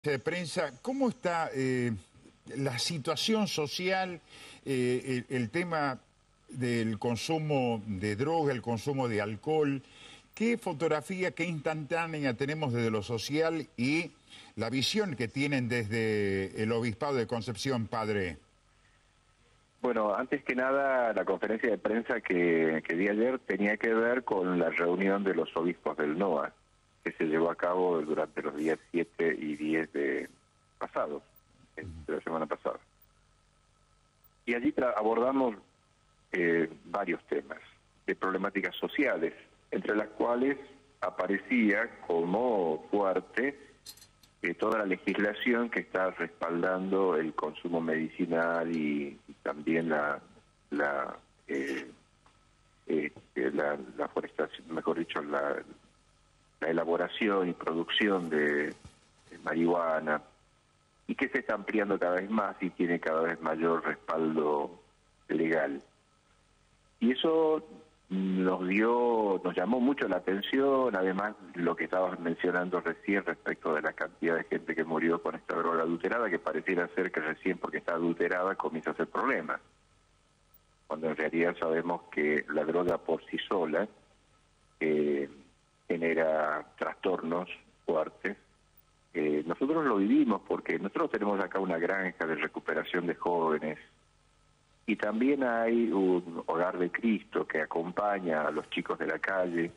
De prensa, ¿cómo está la situación social, el tema del consumo de droga, el consumo de alcohol? ¿Qué fotografía, qué instantánea tenemos desde lo social y la visión que tienen desde el Obispado de Concepción, padre? Bueno, antes que nada, la conferencia de prensa que di ayer tenía que ver con la reunión de los obispos del NOA, que se llevó a cabo durante los días 7 y 10 de pasados, de la semana pasada. Y allí abordamos varios temas de problemáticas sociales, entre las cuales aparecía como fuerte toda la legislación que está respaldando el consumo medicinal y también la forestación, mejor dicho, la elaboración y producción de marihuana, y que se está ampliando cada vez más y tiene cada vez mayor respaldo legal. Y eso nos llamó mucho la atención, además lo que estabas mencionando recién respecto de la cantidad de gente que murió con esta droga adulterada, que pareciera ser que recién porque está adulterada comienza a ser problema, cuando en realidad sabemos que la droga por sí sola genera trastornos fuertes. Nosotros lo vivimos porque nosotros tenemos acá una granja de recuperación de jóvenes, y también hay un hogar de Cristo que acompaña a los chicos de la calle,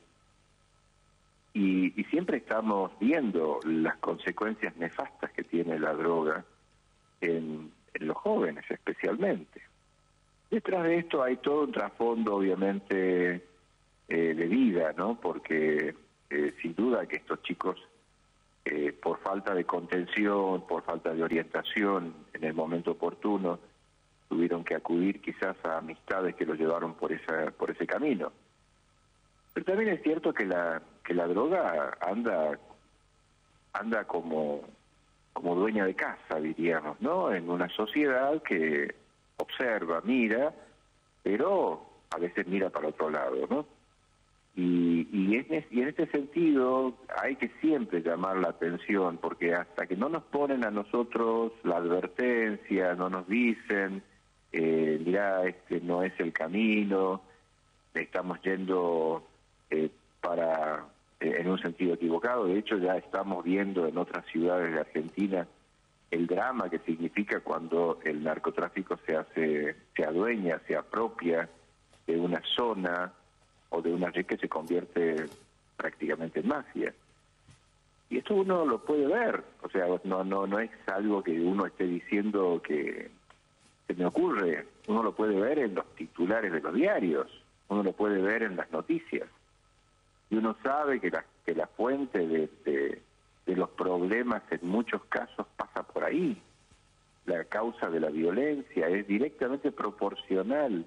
y siempre estamos viendo las consecuencias nefastas que tiene la droga en los jóvenes especialmente. Detrás de esto hay todo un trasfondo obviamente de vida, ¿no? Porque sin duda que estos chicos por falta de contención, por falta de orientación en el momento oportuno, tuvieron que acudir quizás a amistades que los llevaron por ese camino. Pero también es cierto que la droga anda como dueña de casa, diríamos, ¿no? En una sociedad que observa, mira, pero a veces mira para otro lado, ¿no? Y en este sentido hay que siempre llamar la atención, porque hasta que no nos ponen a nosotros la advertencia, no nos dicen, mirá, este no es el camino, estamos yendo en un sentido equivocado. De hecho, ya estamos viendo en otras ciudades de Argentina el drama que significa cuando el narcotráfico se adueña, se apropia de una zona o de una red que se convierte prácticamente en mafia. Y esto uno lo puede ver, o sea, no es algo que uno esté diciendo que se me ocurre, uno lo puede ver en los titulares de los diarios, uno lo puede ver en las noticias, y uno sabe que la fuente de los problemas en muchos casos pasa por ahí. La causa de la violencia es directamente proporcional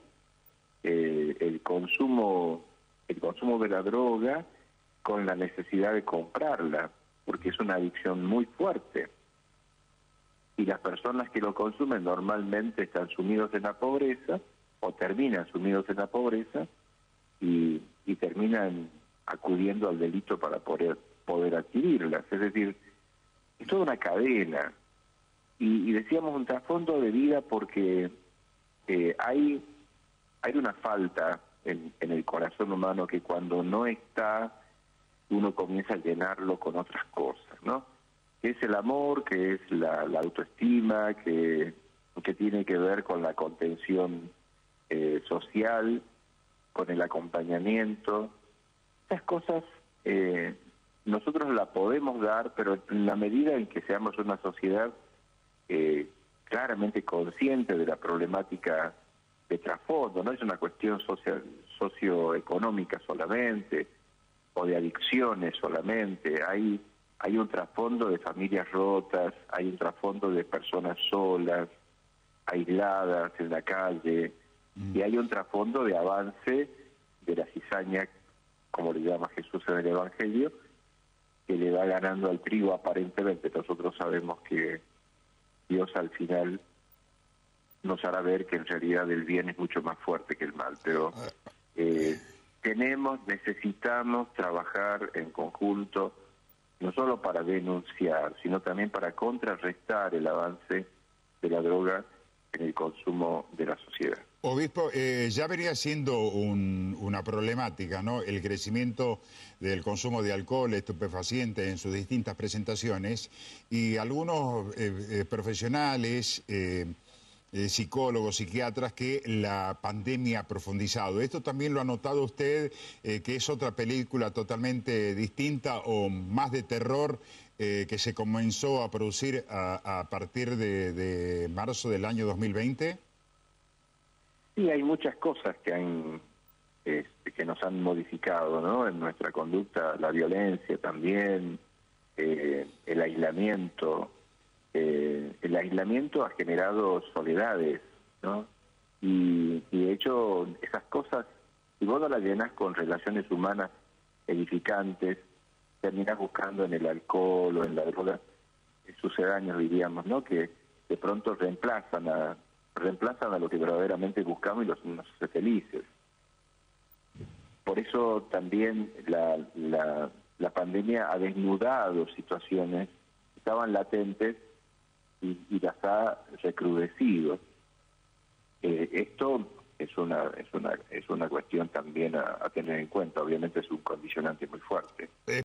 el consumo de la droga con la necesidad de comprarla, porque es una adicción muy fuerte. Y las personas que lo consumen normalmente están sumidos en la pobreza, o terminan sumidos en la pobreza, y terminan acudiendo al delito para poder adquirirlas. Es decir, es toda una cadena. Y decíamos un trasfondo de vida porque hay una falta en el corazón humano que cuando no está, uno comienza a llenarlo con otras cosas, ¿no? Que es el amor, que es la autoestima, que tiene que ver con la contención social, con el acompañamiento. Estas cosas nosotros las podemos dar, pero en la medida en que seamos una sociedad claramente consciente de la problemática de trasfondo, no es una cuestión socioeconómica solamente, o de adicciones solamente, hay un trasfondo de familias rotas, hay un trasfondo de personas solas, aisladas en la calle, y hay un trasfondo de avance de la cizaña, como le llama Jesús en el Evangelio, que le va ganando al trigo aparentemente. Nosotros sabemos que Dios al final nos hará ver que en realidad el bien es mucho más fuerte que el mal, pero necesitamos trabajar en conjunto no solo para denunciar, sino también para contrarrestar el avance de la droga en el consumo de la sociedad. Obispo, ya venía siendo una problemática, ¿no? El crecimiento del consumo de alcohol, estupefacientes en sus distintas presentaciones, y algunos profesionales, psicólogos, psiquiatras, que la pandemia ha profundizado. ¿Esto también lo ha notado usted, que es otra película totalmente distinta o más de terror que se comenzó a producir a partir de marzo del año 2020? Sí, hay muchas cosas que nos han modificado, ¿no? En nuestra conducta, la violencia también, el aislamiento. El aislamiento ha generado soledades, ¿no? Y de hecho, esas cosas, si vos no las llenas con relaciones humanas edificantes, terminás buscando en el alcohol o en la droga sucedáneos, diríamos, ¿no? Que de pronto reemplazan a lo que verdaderamente buscamos y nos hace felices. Por eso también la pandemia ha desnudado situaciones que estaban latentes y las ha recrudecido. Esto es una cuestión también a tener en cuenta. Obviamente es un condicionante muy fuerte.